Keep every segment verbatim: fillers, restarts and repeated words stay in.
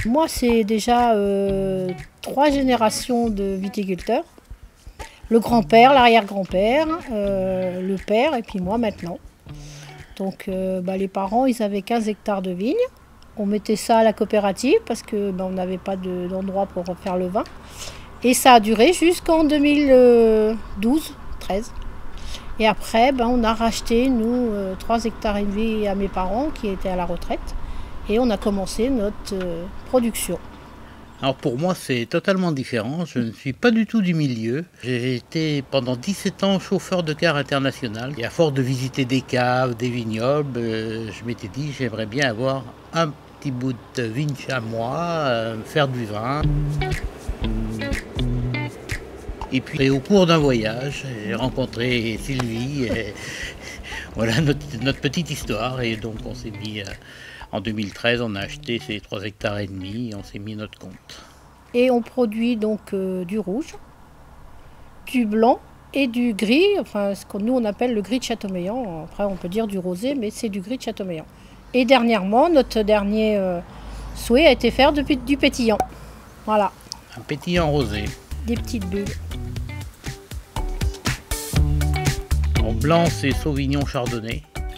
Moi, c'est déjà euh, trois générations de viticulteurs. Le grand-père, l'arrière-grand-père, euh, le père et puis moi maintenant. Donc euh, bah, les parents, ils avaient quinze hectares de vignes. On mettait ça à la coopérative parce que bah, on n'avait pas de, d'endroit pour faire le vin. Et ça a duré jusqu'en deux mille douze treize. Et après, bah, on a racheté, nous, euh, trois hectares et demi à mes parents qui étaient à la retraite. Et on a commencé notre euh, production. Alors pour moi, c'est totalement différent. Je ne suis pas du tout du milieu. J'ai été pendant dix-sept ans chauffeur de car international. Et à force de visiter des caves, des vignobles, euh, je m'étais dit j'aimerais bien avoir un petit bout de vigne à moi, euh, faire du vin. Et puis au cours d'un voyage, j'ai rencontré Sylvie. Et voilà notre, notre petite histoire. Et donc on s'est mis... Euh, En deux mille treize, on a acheté ces trois hectares et demi et on s'est mis notre compte. Et on produit donc euh, du rouge, du blanc et du gris, enfin ce que nous on appelle le gris de Châteaumeillan. Après on peut dire du rosé, mais c'est du gris de Châteaumeillan. Et dernièrement, notre dernier euh, souhait a été faire de, du pétillant. Voilà. Un pétillant rosé. Des petites bulles. En blanc, c'est Sauvignon Chardonnay.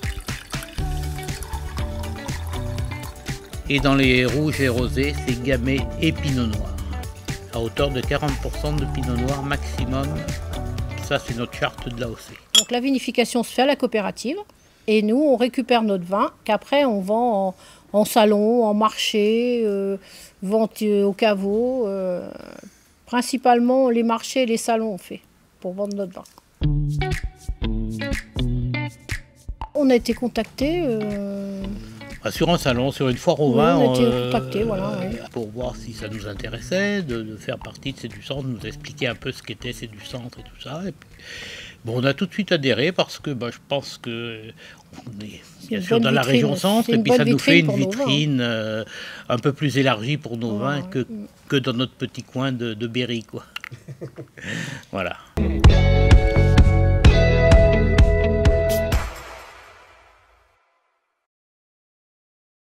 Et dans les rouges et rosés, c'est Gamay et Pinot Noir, à hauteur de quarante pour cent de Pinot Noir maximum. Ça, c'est notre charte de l'A O C. Donc la vinification se fait à la coopérative et nous, on récupère notre vin qu'après on vend en, en salon, en marché, euh, vente au caveau. Euh, principalement les marchés et les salons on fait pour vendre notre vin. On a été contacté. Euh, Sur un salon, sur une foire au oui, vin, on a été euh, contacté, voilà, oui. pour voir si ça nous intéressait, de, de faire partie de C'est du Centre, nous expliquer un peu ce qu'était C'est du Centre et tout ça. Et puis, bon, on a tout de suite adhéré parce que bah, je pense que on est bien sûr dans vitrine, la région Centre et puis ça nous fait une vitrine euh, un peu plus élargie pour nos oh, vins que, que dans notre petit coin de, de Berry, quoi. Voilà.